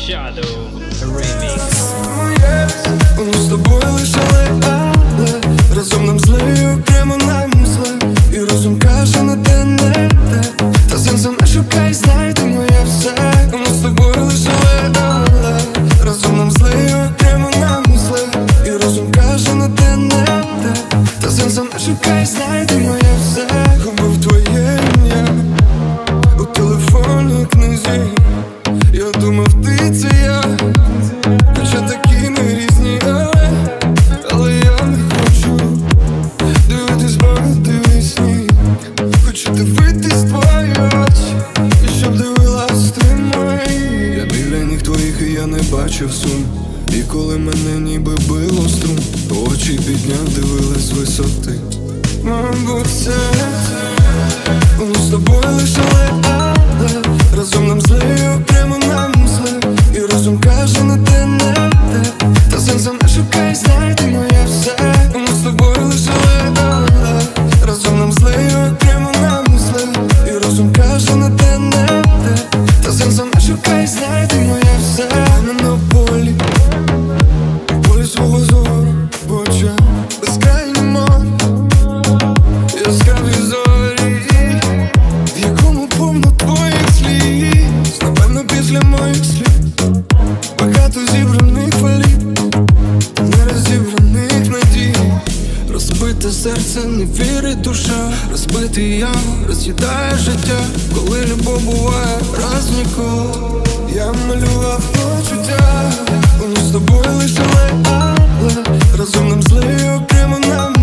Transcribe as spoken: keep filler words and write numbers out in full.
Shadow Remix. Ми з тобою лишали, але разом нам зле, і окремо нам зле. І розум каже, на те не те. Та сенсу не шукай, знайдемо я все. Ми з тобою лишали, але разом нам зле, і окремо нам зле. І розум каже, на те не те. Та сенсу не шукай, знайдемо я все. Губив твоє ім'я у телефонній книзі. Я думав, ти це я, хоча такі ми різні, але, але я не хочу дивитись багато вісні. Хочу дивитись твої очі, і щоб дивилась ти мої. Я біля ніг твоїх, і я не бачив сум. І коли мене ніби било струм, очі підняв, дивились з висоти. Мабуть, це ми з тобою лишали, але разом нам зле, і окремо нам зле. І розум каже, на те не те. Та сенсу не шукай, знайдемо я все. Ми з тобою лишали, але разом нам зле, і окремо нам зле. І розум каже, на те не те. Та сенсу не шукай, знайдемо я все. Ми на полі, полі свого зору, в очах безкрайнє море, яскраві зорі, в якому повно твоїх сліз. Напевно, після моїх слів багато зібраних фалів, нерозібраних надій. Розбите серце, не вірить душа, розбитий я, роз'їдає життя. Коли любов буває раз ніколи, я малював почуття. Ми з тобою лишали, але разом нам зле, і окремо нам